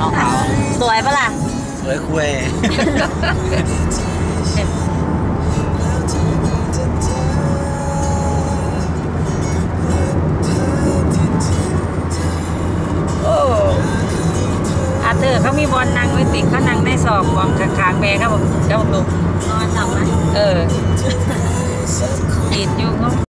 น้องขาวสวยปะล่ะสวยคุยเขามีบอลนั่งไว้ติดเขานั่งในสอบของขางแม่ครับผมลูกนอนหลับไหมติดอยู่เขา